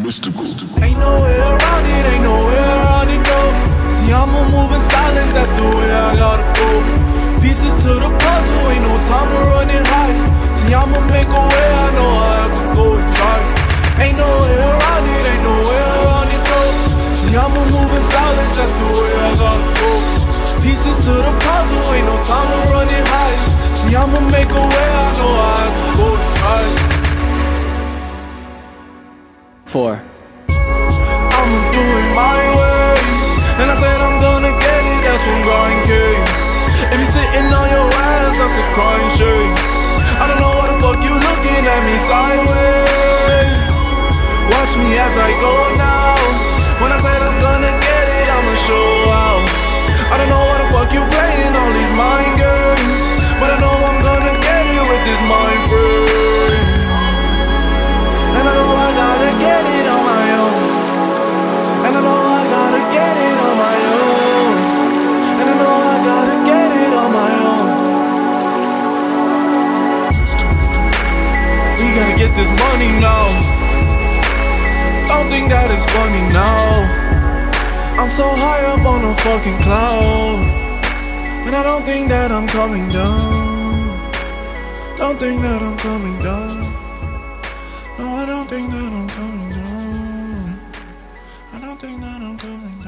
mystical. Ain't no way around it, ain't no way around it though. See, I'ma move in silence, that's the way I gotta go. Pieces to the puzzle, ain't no time to run and hide. See, I'ma make a way, I know I have to go and try. Ain't no way around it, ain't no way around it though. See, I'ma move in silence, that's the way I gotta go. Pieces to the puzzle, ain't no time to run and hide. See, I'ma make a way, I know I have to go and try. 4. I'ma do it my way, and I said I'm gonna get it, that's when grind came. If you sitting on your ass, that's a crying shame. I don't know why the fuck you looking at me sideways. Watch me as I go now. When I said I'm gonna get it, I'ma show out. I don't know why the fuck you playing all these mind games, but I know I'm gonna get it with this mind frame. And I know I gotta get it on my own. And I know I gotta get it on my own. And I know I gotta get it on my own. We gotta get this money now. Don't think that it's funny now. I'm so high up on a fucking cloud, and I don't think that I'm coming down. Don't think that I'm coming down. No, I don't think that I'm coming down. I don't think that I'm coming down.